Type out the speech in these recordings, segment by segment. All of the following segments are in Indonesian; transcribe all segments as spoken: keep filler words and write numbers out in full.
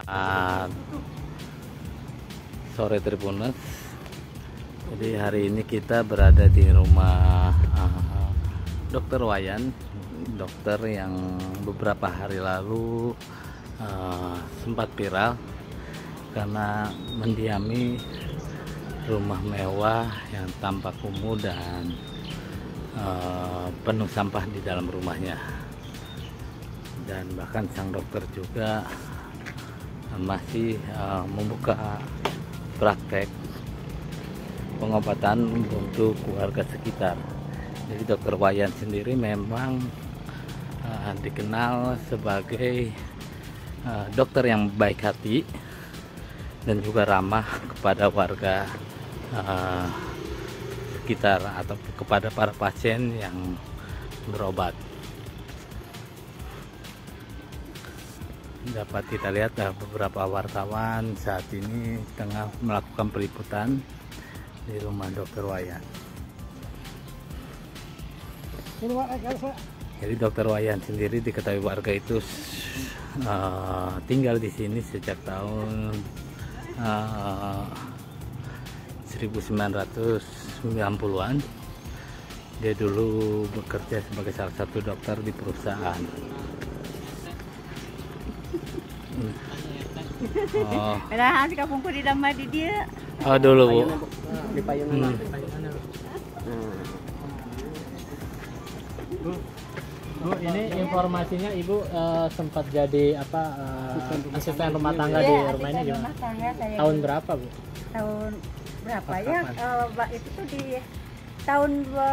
Uh, sore Tribuners. Jadi hari ini kita berada di rumah uh, Dokter Wayan, dokter yang beberapa hari lalu uh, sempat viral karena mendiami rumah mewah yang tampak kumuh dan uh, penuh sampah di dalam rumahnya. Dan bahkan sang dokter juga masih uh, membuka praktek pengobatan untuk warga sekitar. Jadi Dokter Wayan sendiri memang uh, dikenal sebagai uh, dokter yang baik hati dan juga ramah kepada warga uh, sekitar atau kepada para pasien yang berobat. Dapat kita lihat uh, beberapa wartawan saat ini tengah melakukan peliputan di rumah Dokter Wayan. Jadi Dokter Wayan sendiri diketahui warga itu uh, tinggal di sini sejak tahun uh, seribu sembilan ratus sembilan puluhan. Dia dulu bekerja sebagai salah satu dokter di perusahaan. Oh. Nah, si kampungku di Dama di dia. Oh dulu Bu. Di Payungan. Hmm. Bu, Bu, ini informasinya Ibu uh, sempat jadi apa uh, asisten rumah tangga Ya, di rumah ini gimana? Rumah tangga saya Tahun di- berapa Bu? Tahun berapa Pas ya? kapan? Eh, Mbak, itu tuh di tahun dua,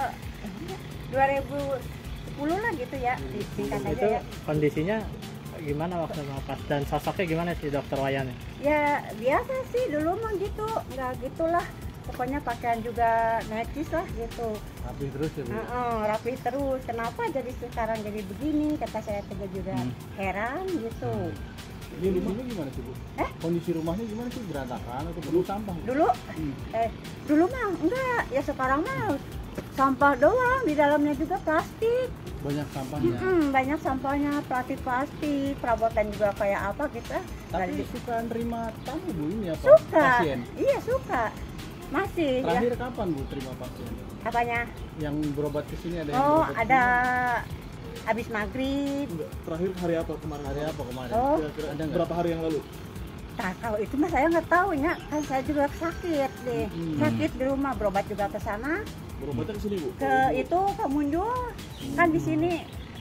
dua ribu sepuluh lah gitu ya. Disingkat aja Itu ya. kondisinya gimana waktu mau pas dan sosoknya gimana sih Dokter Wayan? Ya biasa sih dulu mah gitu, nggak gitulah. Pokoknya pakaian juga necis lah gitu. Rapi terus ya Bu? Heeh, rapi terus. Kenapa jadi sekarang jadi begini? Kata saya juga Hmm. heran gitu. Ini rumahnya gimana sih Bu? Eh? Kondisi rumahnya gimana sih? Berantakan atau penuh sampah? Dulu, Hmm. eh dulu mah enggak. Ya sekarang mah sampah doang, di dalamnya juga plastik. Banyak sampahnya. Mm-mm, banyak sampahnya, plastik-plastik, perabotan juga kayak apa gitu. Tapi Dari- suka nerima tamu Bu ini apa? suka, Pasien. iya suka, masih ya. Terakhir kapan Bu terima pasien? Apanya? Yang berobat ke sini ada yang Oh, berobat ke ada sini? habis maghrib. Enggak. Terakhir hari apa kemarin? Hari apa kemarin? Oh. Kira-kira ada nggak? Berapa hari yang lalu? Nah, kalau itu mah saya nggak tahu ya, kan saya juga sakit deh, Hmm. sakit di rumah, berobat juga ke sana, Berobatnya ke sini Bu? ke itu ke Munjul, kan di sini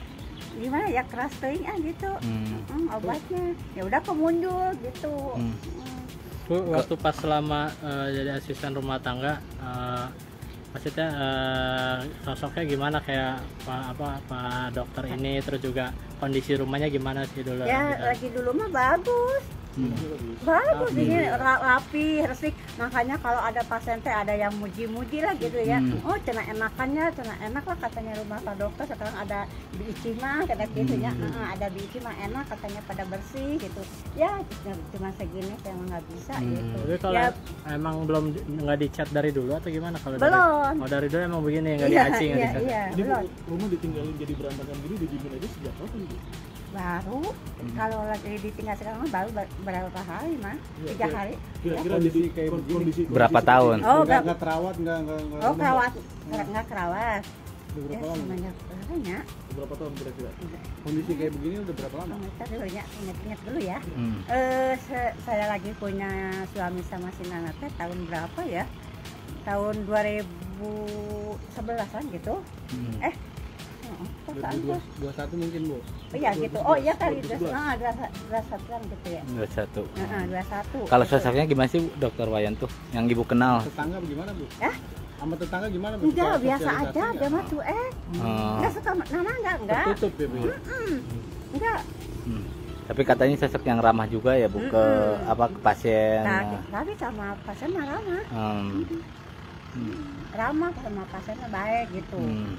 gimana ya keras teuing ah gitu. Hmm. Hmm, obatnya ya udah ke Munjul gitu. Hmm. Hmm. Bu, waktu pas selama uh, jadi asisten rumah tangga, uh, maksudnya uh, sosoknya gimana kayak Pak apa Pak dokter ini, terus juga kondisi rumahnya gimana sih dulu? Ya Gitu. lagi dulu mah bagus, Hmm. bagus Rapi. ini ra- rapi, resik. Makanya kalau ada pasien teh ada yang muji-muji lah gitu ya. Hmm. Oh cina enakannya, cina enak lah katanya rumah Pak Dokter. Sekarang ada di Icima kata gitu ya. Hmm. Heeh, ada di Icima enak katanya pada bersih gitu. Ya cuma segini saya emang nggak bisa Hmm. gitu. Jadi kalau Ya emang belum di- nggak dicat dari dulu atau gimana kalau belum. dari, oh dari dulu emang begini nggak Iya, diaci nggak iya, dicat? iya, Ini Bu, belum. rumah ditinggalin jadi berantakan gini dijamin aja sejak kapan Bu? Baru kalau lagi ditinggal sekarang mah baru ber- berapa hari mah? Iya, Tiga iya. hari. Kira-kira Kondisi jadi kayak kon- begini. kondisi Berapa kondisi tahun? seperti Oh, ini. enggak. Nggak terawat nggak nggak nggak Oh rumah kerawat, nggak- nggak kerawat. Udah Ya berapa lama? semuanya berapa Berapa tahun kira-kira? Kondisi kayak begini udah berapa lama? Kita dulu ya, ingat-ingat dulu ya. Hmm. Eh, se- saya lagi punya suami sama si Nana teh tahun berapa ya? Tahun dua ribu sebelasan gitu. Hmm. Eh, oh, perasaan tuh. dua ribu dua puluh satu mungkin Bu? Oh iya gitu. Oh iya kali dua ribu sebelas. dua dua satuan gitu ya. Dua satu. Heeh, dua satu. Kalau sosoknya gimana sih Bu, Dokter Wayan tuh yang Ibu kenal? Tetangga bagaimana Bu? Ya? Sama tetangga gimana Bu? Enggak, Suka biasa sosialisasi aja, nggak? dia mah cuek. Oh. Enggak suka Nana enggak, enggak. Tertutup ya Bu? ya? Enggak. Hmm. Tapi katanya sosok yang ramah juga ya Bu ke Mm-mm. apa ke pasien. Nah, tapi sama pasien mah ramah. Hmm. Hmm. Ramah sama pasiennya baik gitu. Hmm.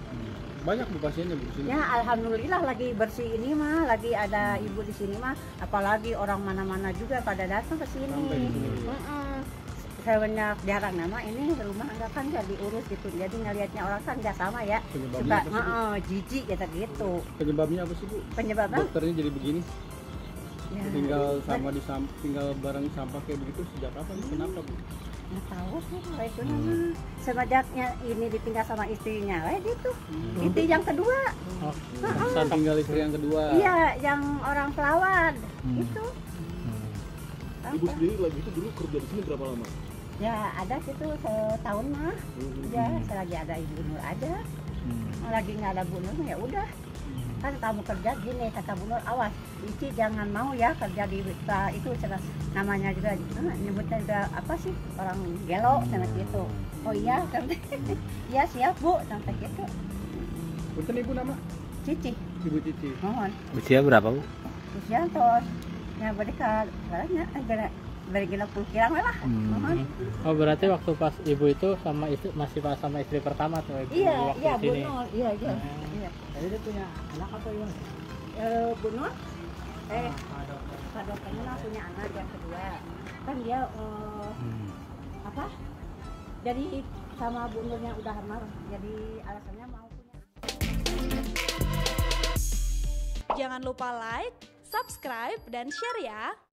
Banyak Bu pasiennya Bu di sini? Ya alhamdulillah lagi bersih ini mah, lagi ada ibu di sini mah, apalagi orang mana-mana juga pada datang ke sini. Sampai di sini. Mm-mm. Saya banyak jarang nama ini rumah enggak kan nggak diurus gitu, jadi ngelihatnya orang kan nggak sama ya. Penyebabnya Suka apa sih Bu? heeh, jijik gitu gitu. Penyebabnya apa sih Bu? Penyebabnya Dokternya jadi begini? Ya, Tinggal sama di sam- tinggal bareng sampah kayak begitu sejak kapan? Kenapa Bu? nggak tahu sih kalau itu nama. Semenjaknya ini ditinggal sama istrinya, kayak gitu. Itu yang kedua. Oh, Saat tinggal istri yang kedua. Iya, yang orang Pelawan. Hmm. Itu. Hmm. Ibu sendiri lagi itu dulu kerja di sini berapa lama? Ya ada situ setahun mah. Ya selagi ada ibu Nur aja. Hmm. Lagi nggak ada Bu Nur ya udah. Kan kamu kerja gini kata Bu Nur, awas Ici jangan mau ya kerja di uh, itu ceras namanya juga uh, nyebutnya juga apa sih orang gelo sama gitu. Oh iya kan. Iya siap Bu sampai gitu. Punten Ibu nama? Cici Ibu Cici. mohon Usia berapa Bu? usia tos ya mereka barangnya agak dari gila puluh kirang lah Hmm. mohon. oh berarti waktu pas ibu itu sama istri masih pas sama istri pertama tuh ibu Iya waktu iya di Bu sini. Nur iya iya. Hmm. Iya. Jadi dia punya anak atau gimana? Eh, Bu Nur eh Ah, dokter. Pak dokternya lah punya anak yang kedua kan dia eh, Hmm. apa jadi sama Bu Nurnya udah hamil jadi alasannya mau punya. Jangan lupa like, subscribe, dan share ya.